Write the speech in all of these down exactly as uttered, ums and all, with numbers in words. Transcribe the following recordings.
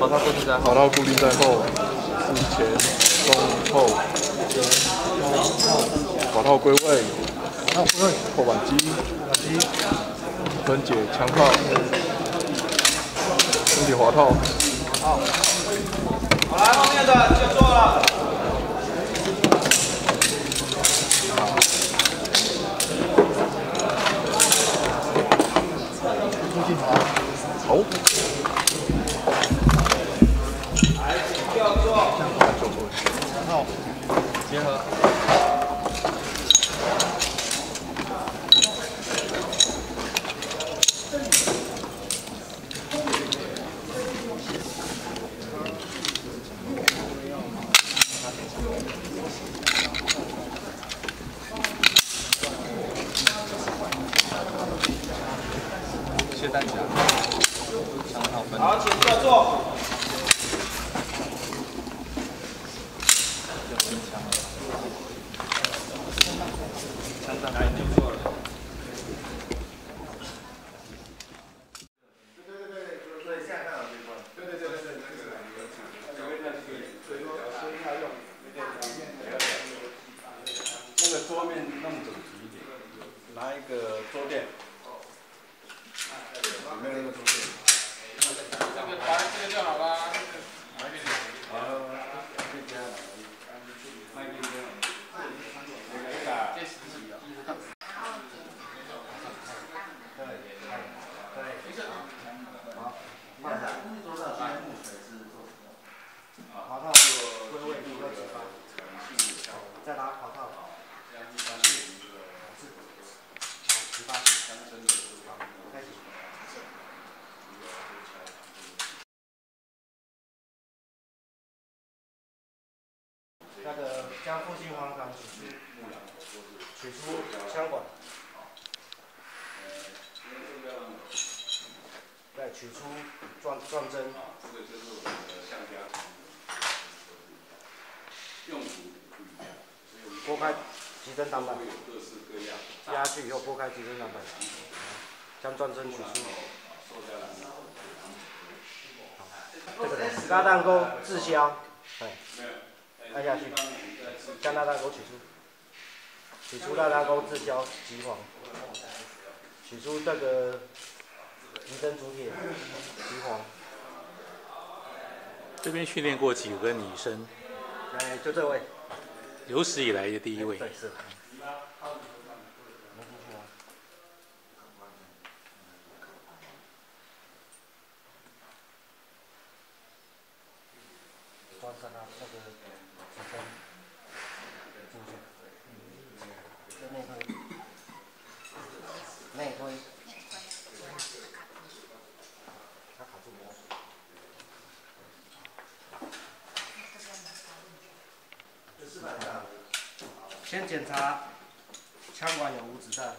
滑套固定在后， 滑套固定在后，是前中后，滑套归位， 滑套归位， 后扳机， 后扳机， 分解枪炮，分解滑套。 好， 好来，后面的就做了。 好。 来，请调做。 好， 结合。谢大家。 好，请调坐。枪上来就坐了。 对对对对，就是对下看好这一块。对对对对对，那个有位置可以，所以说声音要用，那个桌面弄整齐一点，拿一个桌垫。有没有那个桌垫？ 这个把这个就好了。 好，这边麦这边，这个打这十几啊。对对对，好，放下。桌上是木锤是做什么？ 滑套归位第二十八，再拿滑套。是。好，十八。开始。 那个将附近黄肠取出，取出枪管，再取出转转针， 这个就是我们的橡胶，用途不一样， 拨开急针挡板， 会有各式各样。 压下去以后拨开急针挡板，将转针取出。这个拉弹钩自销，对。 按下去，将拉弹钩取出，取出拉弹钩自销极黄，取出这个急针主铁极黄。 这边训练过几个女生？ 哎，就这位， 有史以来的第一位。 对，是。装上它那个急针。 内推，内推，它卡住了。先检查枪管有无子弹，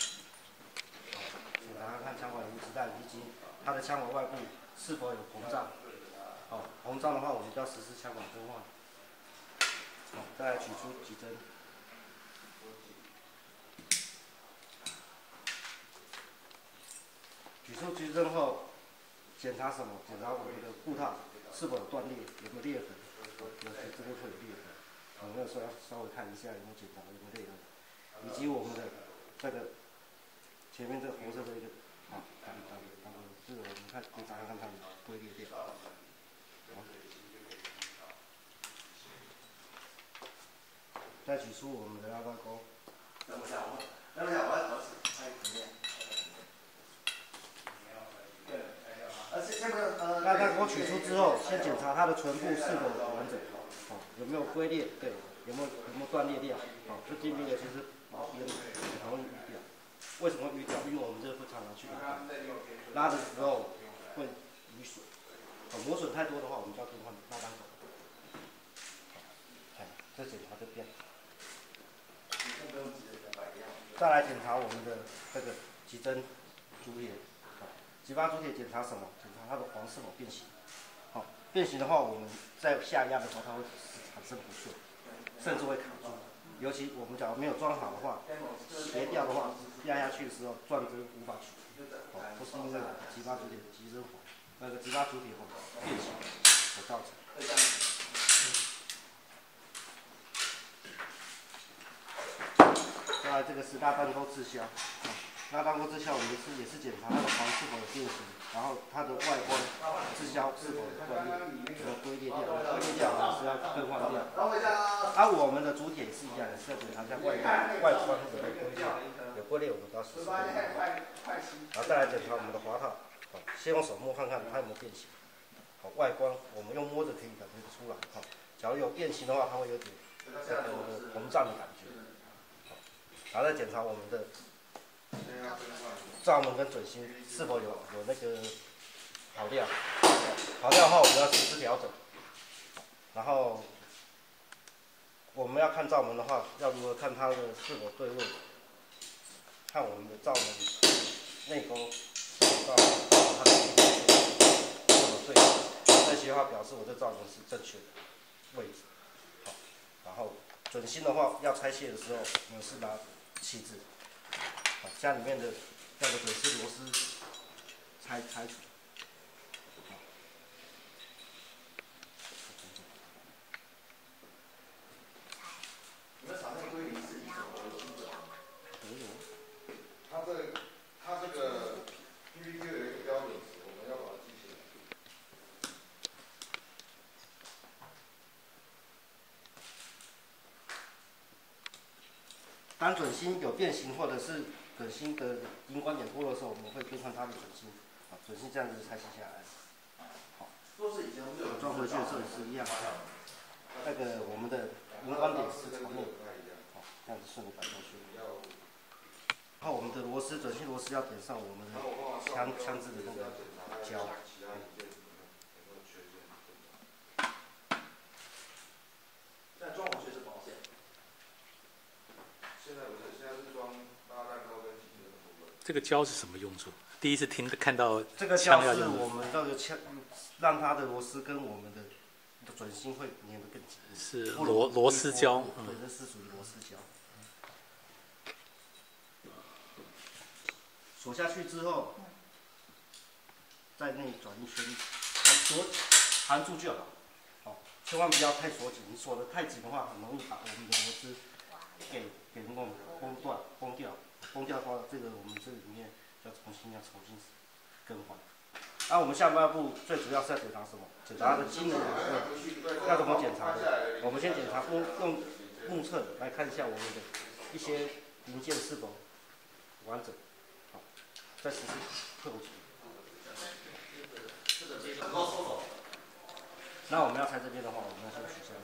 检查看枪管有无子弹，以及它的枪管外部是否有膨胀。哦，膨胀的话，我们就要实施枪管更换。好，再来取出急针。 取出急针后，检查什么？检查我们的护套是否有断裂，有没有裂痕？有这边会有裂痕，我们那时候要稍微看一下有没有检查有没有裂痕，以及我们的这个前面这个红色的一个啊，挡挡挡，这个我们看检查看看它会裂掉。再取出我们的拉刀钩。 等一下，我等一下，我要考试，还有怎么样？ 拉弹钩取出之后，先检查它的唇部是否完整，哦，有没有龟裂，对，有没有有没有断裂掉，哦，这地面的其实也很容易淤掉。为什么会淤掉？因为我们这个会常常去拉的时候会淤水，哦，磨损太多的话，我们就要更换拉弹钩。哎，这检查就变。再来检查我们的这个急针主铁。 急发主铁检查什么？检查它的簧是否变形。好、哦，变形的话，我们在下压的时候，它会产生不顺，甚至会卡住。尤其我们假如没有装好的话，斜掉的话，压下去的时候转针无法取出。哦，都是因为急发主铁急针簧， 那个直拉主体哈变形所造成。再来这个是拉弹钩滞销，拉弹钩滞销我们是也是检查它的环是否有变形，然后它的外观滞销是否有断裂，有没有龟裂掉，龟裂掉我们是要更换掉。而、啊、我们的主体也是一样的，是要检查一下外观外观有没有龟裂，有龟裂我们都要实施更换。然后再来检查我们的滑套，好，先用手摸看看它有没有变形。好，外观我们用摸着可以感觉出来，哈，假如有变形的话，它会有点这个膨胀的感觉。然后再检查我们的罩门跟准心是否有有那个跑掉，跑掉的话我们要实施调整。然后我们要看罩门的话，要如何看它的是否对位，看我们的罩门内钩罩它的是否对，这些的话表示我这罩门是正确的位置。好，然后准心的话要拆卸的时候，我们是拿气质，好，将里面的那个准丝螺丝拆拆除。 你们厂内归零是以什么为基准？ 德国。 它这个它这个 P P Q 有一个标准值，我们要把它记起来。 当准心有变形或者是准心的荧光点脱的时候，我们会更换它的准心，啊，准心这样子拆卸下来。好，装回去的时候也是一样，那个我们的荧光点是朝内，好，这样子顺着摆过去。然后我们的螺丝准心螺丝要点上我们的枪枪支的那个胶。 但装回去是保险。现在不是，现在是装拉弹钩跟机械的部分。 这个胶是什么用处？第一次听看到这个枪胶是我要用的， 们那个枪，让它的螺丝跟我们的准心会粘得更紧。 是螺螺丝胶， 对， 嗯， 这是属于螺丝胶。锁下去之后，在内转一圈，锁含住就好。好，千万不要太锁紧，你锁得太紧的话，很容易把我们的螺丝给给那种崩断、崩掉。崩掉的话，这个我们这里面要重新要重新更换。那、啊、我们下半部最主要是要检查什么？检查它的机能有没有？要怎么检查的？我们先检查用用目测来看一下我们的一些零件是否完整。好，再实施扣紧。那我们要拆这边的话，我们要先取消。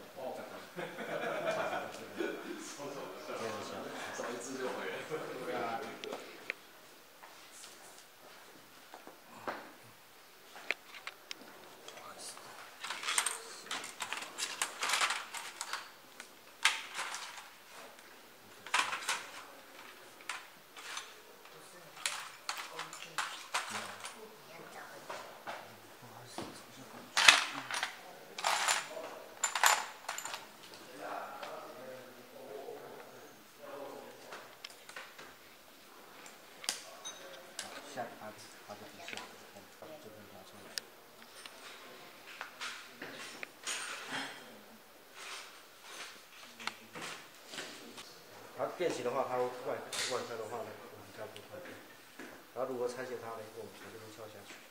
接着下。 少一只就回了。对啊。 下它的它的底下，把这边拿出来。它变形的话，它外外开的话呢，我们这样不会。然后如果拆卸它呢，我们从这边敲下去。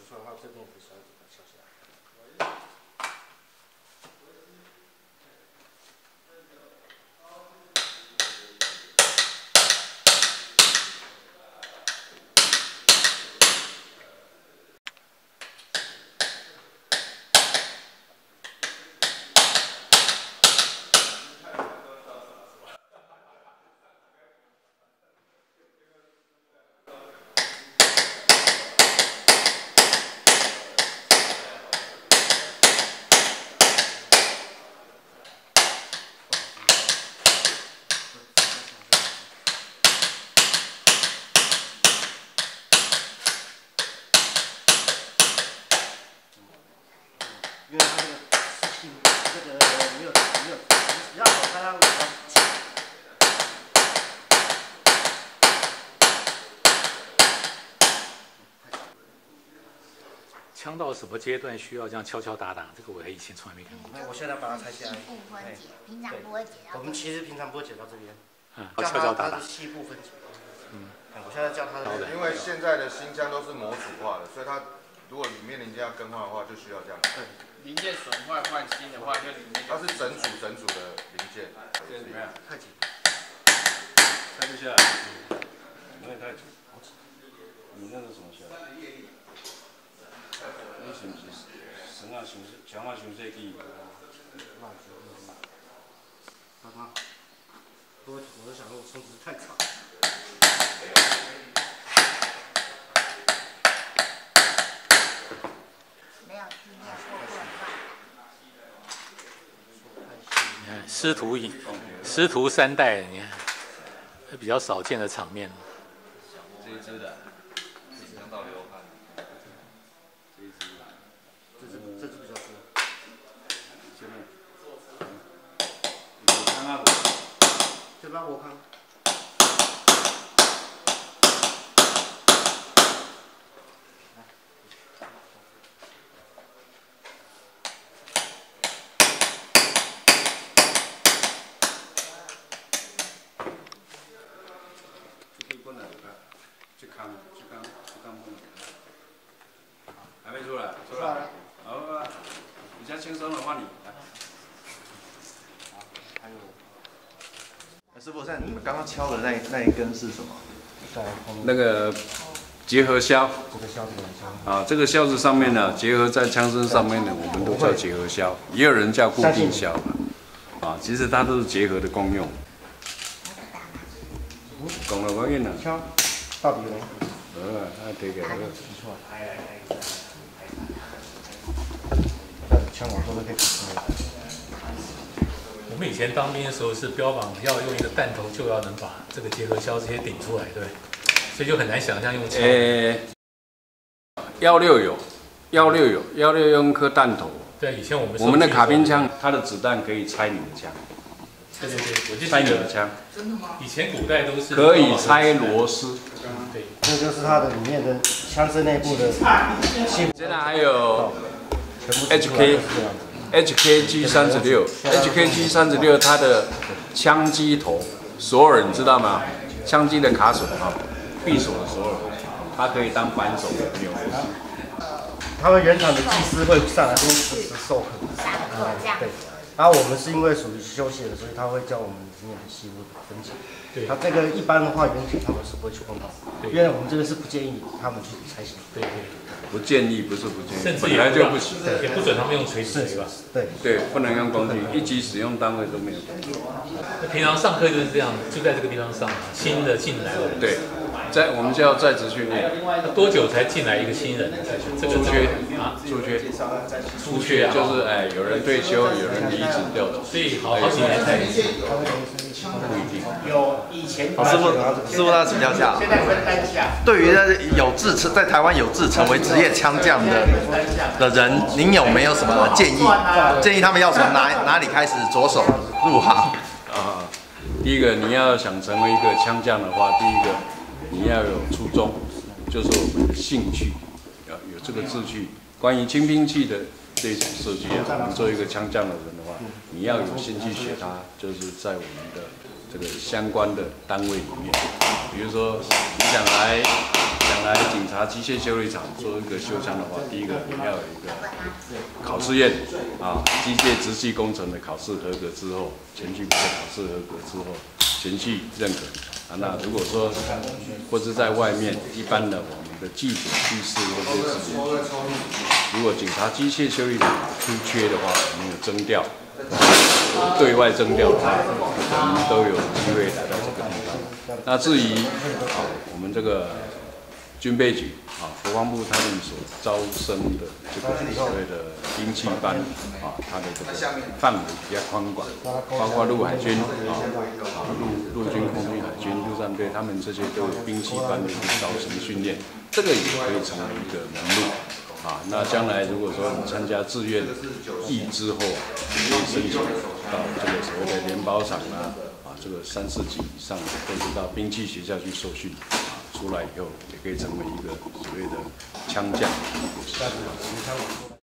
出来的话，这边也可以稍微把它敲下来。因为它这个湿气，这个没有没有，只要它让枪到什么阶段需要这样敲敲打打？这个我以前从来没看过。 我现在把它拆下来。 细部分解，平常不会解到。 我们其实平常不会解到这边， 嗯，敲敲打打。 细部分解。嗯，我现在叫它的。 因为现在的新枪都是模组化的，所以它如果里面零件要更换的话，就需要这样。对。 零件损坏换新的话，就里面。 它是整组整组的零件。 这怎么样？ 太紧。 拆不下来。 那也太紧。你那是什么枪？那是不是神啊熊强啊熊这机？ 爸爸，我我是想说我充值太长。 没有经验过不能乱你看师徒一师徒三代，你看比较少见的场面。 这一支的，想到流汗。 这支这支比较多。前面。 你看那个。 这把我看。 去看，去看，去看不能。还没出来， 出来了。 好啊，比较轻松的换你。 还有。 师傅，像你们刚刚敲的那那一根是什么？ 在后面。 那个结合销。 这个销子销。 啊，这个销子上面呢，结合在枪身上面呢，我们都叫结合销，也有人叫固定销啊，其实它都是结合的功用。讲了我跟呢。 敲，到底呢？ 呃，那这个。 没错。枪往后都可以出来。 我们以前当兵的时候是标榜要用一个弹头就要能把这个结合销这些顶出来，对，所以就很难想象用枪。呃， 幺六有，幺六有，幺六用颗弹头。 对，以前我们我们的卡宾枪，它的子弹可以拆你的枪。 对对对，我就拆你的枪。 真的吗？以前古代都是可以拆螺丝。 对， 这就是它的里面的枪身内部的。 现在还有 H K。H K G 三十六 ，H K G 三十六，它的枪机头索尔你知道吗？枪机的卡榫哈，匕首的索尔，它可以当扳手的钮。 他们原厂的技师会上来都实时授课，对。然后我们是因为属于休息的，所以他会教我们里面的细部的分解。对。他这个一般的话，原厂他们是不会去碰到，因为我们这个是不建议他们去拆卸。对对。 不建议，不是不建议， 甚至本来就不行， 也不准他们用锤子锤吧？ 对对，不能用工具，一级使用单位都没有。 那平常上课就是这样，就在这个地方上，新的进来了。 对，在我们叫在职训练。 多久才进来一个新人？这个出缺啊， 出缺， 出缺啊， 就是哎，有人退休，有人离职调走， 所以好好几年才。 不一定。 有以前。 好，师傅，师傅，那请教一下，对于有志成在台湾有志成为职业枪将的的人，您有没有什么建议？建议他们要从哪哪里开始着手入行？ 啊，第一个你要想成为一个枪将的话，第一个你要有初衷，就是我们的兴趣，要有这个志趣。关于轻兵器的这种设计啊，我们做一个枪将的人的话，你要有兴趣学它，就是在我们的这个相关的单位里面，比如说你想来想来警察机械修理厂做一个修枪的话，第一个你要有一个考试院啊，机械直系工程的考试合格之后，前序部的考试合格之后，前序认可啊。那如果说或是在外面一般的我们的记者去试或者是如果警察机械修理厂出缺的话，我们有征调。对外征调的话，我们都有机会来到这个地方。那至于啊，我们这个军备局啊，国防部他们所招生的这个所谓的兵器班啊，它的这个范围比较宽广，包括陆海军啊、啊陆陆军、空军、海军、陆战队，他们这些都有兵器班的一个招生训练，这个也可以成为一个门路。啊，那将来如果说你参加志愿役之后，可以申请到这个所谓的联保厂啊，啊，这个三四级以上，或是到兵器学校去受训，啊，出来以后也可以成为一个所谓的枪将。